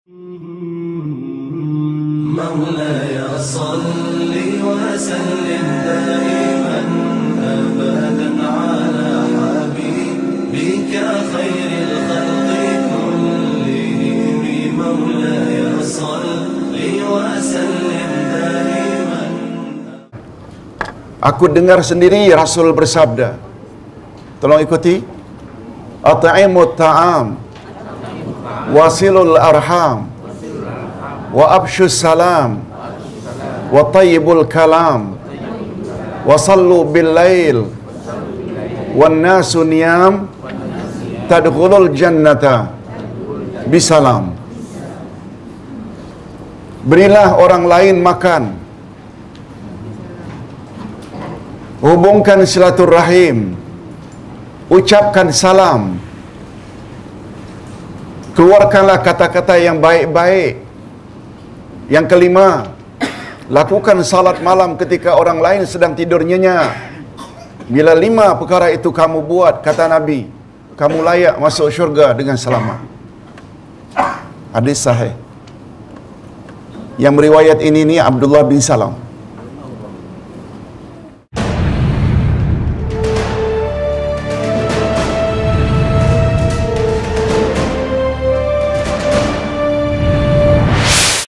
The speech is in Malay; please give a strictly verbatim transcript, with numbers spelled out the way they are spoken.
مولاي صل وسلم دائما أبدا على حبيبك خير الخلق كلهم مولاي صل وسلم دائما. Aku dengar sendiri Rasul bersabda, tolong ikuti, at'imut ta'am wasilul arham wa abshus salam wa tayyibul kalam wa sallu bil lail wan nasu niyam tadkhulul jannata bisalam. Berilah orang lain makan, hubungkan silaturahim, ucapkan salam, keluarkanlah kata-kata yang baik-baik. Yang kelima, lakukan salat malam ketika orang lain sedang tidur nyenyak. Bila lima perkara itu kamu buat, kata Nabi, kamu layak masuk syurga dengan selamat. Hadis sahih. Yang meriwayat ini ni Abdullah bin Salam.